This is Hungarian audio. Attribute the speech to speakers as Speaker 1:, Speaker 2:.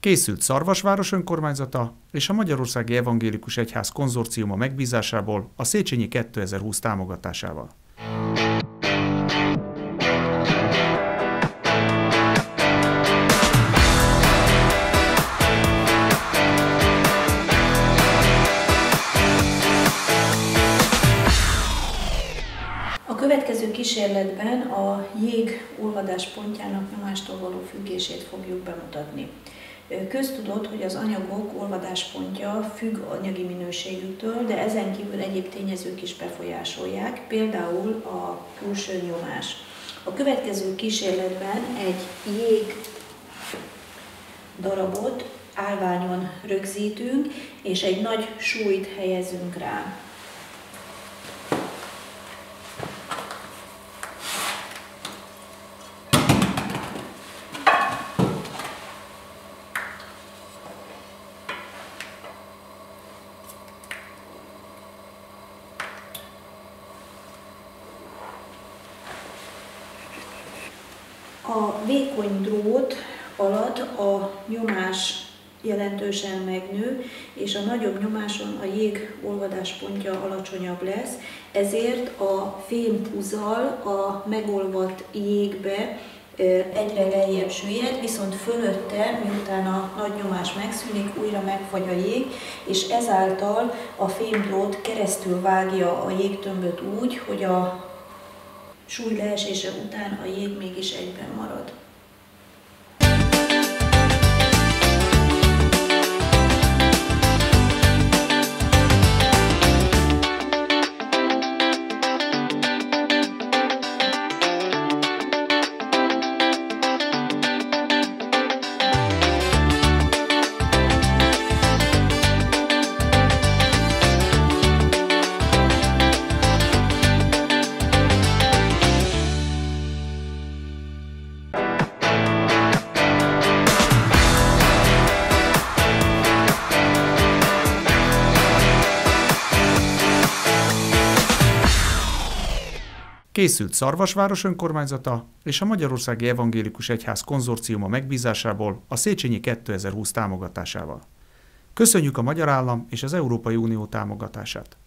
Speaker 1: Készült Szarvasváros önkormányzata és a Magyarországi Evangélikus Egyház konzorciuma megbízásából a Széchenyi 2020 támogatásával.
Speaker 2: A következő kísérletben a jég olvadás pontjának nyomástól való függését fogjuk bemutatni. Köztudott, hogy az anyagok olvadáspontja függ anyagi minőségüktől, de ezen kívül egyéb tényezők is befolyásolják, például a külső nyomás. A következő kísérletben egy jég darabot állványon rögzítünk, és egy nagy súlyt helyezünk rá. A vékony drót alatt a nyomás jelentősen megnő, és a nagyobb nyomáson a jég olvadáspontja alacsonyabb lesz, ezért a fémpuzal a megolvadt jégbe egyre lejjebb süllyed, viszont fölötte, miután a nagy nyomás megszűnik, újra megfagy a jég, és ezáltal a fémdrót keresztül vágja a jégtömböt úgy, hogy a súly leesése után a jég mégis egyben marad.
Speaker 1: Készült Szarvasváros önkormányzata és a Magyarországi Evangélikus Egyház konzorciuma megbízásából a Széchenyi 2020 támogatásával. Köszönjük a Magyar Állam és az Európai Unió támogatását!